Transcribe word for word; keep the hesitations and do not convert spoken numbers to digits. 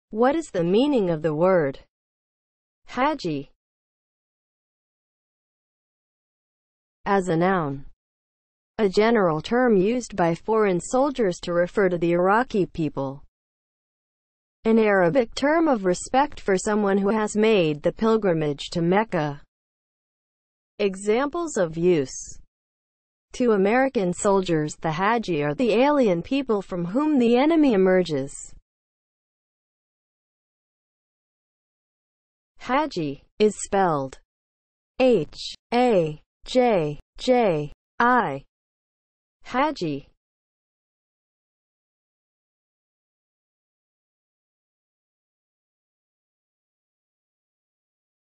What is the meaning of the word HAJJI? As a noun, a general term used by foreign soldiers to refer to the Iraqi people. An Arabic term of respect for someone who has made the pilgrimage to Mecca. Examples of use. To American soldiers, the HAJJI are the alien people from whom the enemy emerges. HAJJI is spelled H A J J I. HAJJI